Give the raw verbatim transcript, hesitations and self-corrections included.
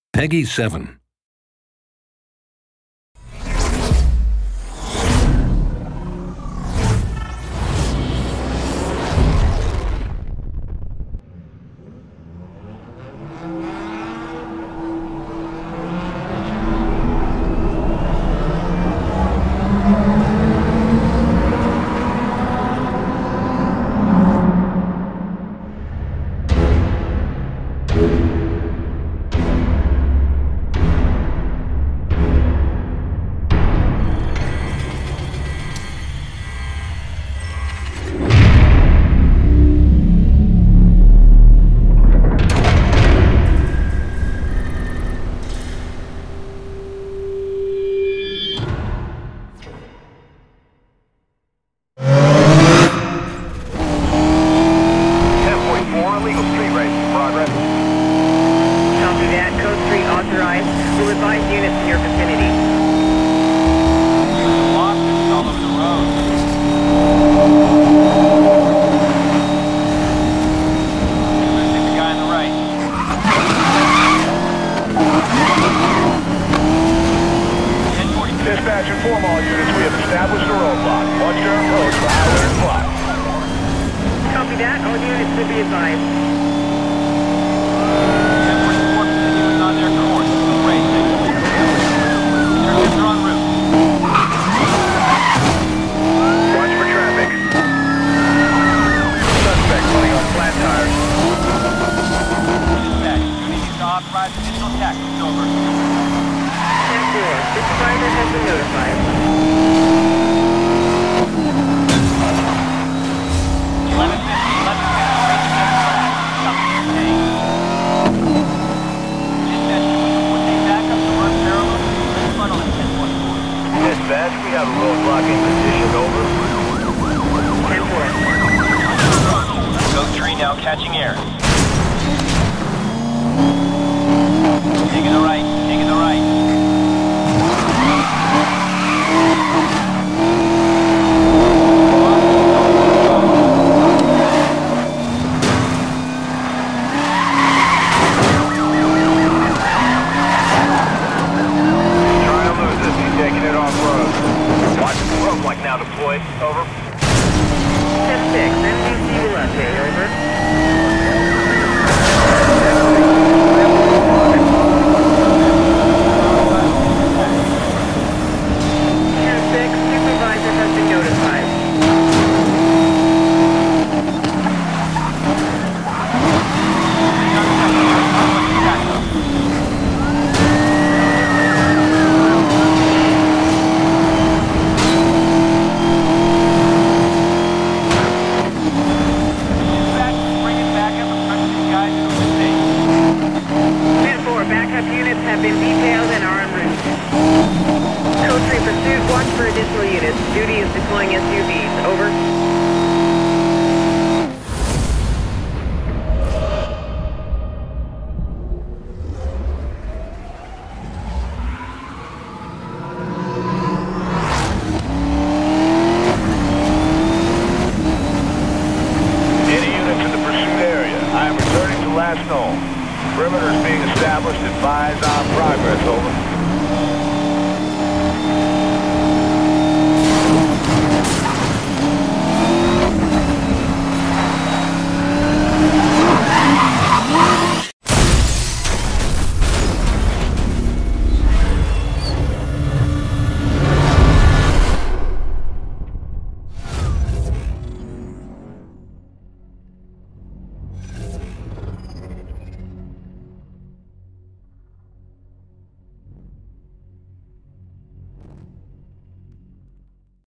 Peggy seven. Dispatch, inform all units we have established a roadblock. Watch your approach for highway and block. Copy that. All units should be advised. ten forty-four continuing on their course. Great. Intercepts are en route. Watch for traffic. Suspect running on flat tires. Dispatch, you need to authorize initial tactics. Over. ten four. Supervisor has been notified. eleven fifty, eleven fifty, race against flag. Something is saying. Dispatch, can we coordinate backup to run parallel? Let's funnel at ten forty-four. Dispatch, we have a roadblock in position. Over. ten four. Go three now, catching air. Taking the right, taking the right. Trying to lose this. He's taking it off-road. Watch the roadblock now deployed. Over. ten six. N B C Ulate. Over. ten six. Supervisor has been notified. ten four. Backup units have been detailed and are en route. Code three pursuit. Watch for additional units. Duty is deploying S U Vs. Over. Any units in the pursuit area. I am returning to last known. Perimeter is being established. Advise on progress. Over.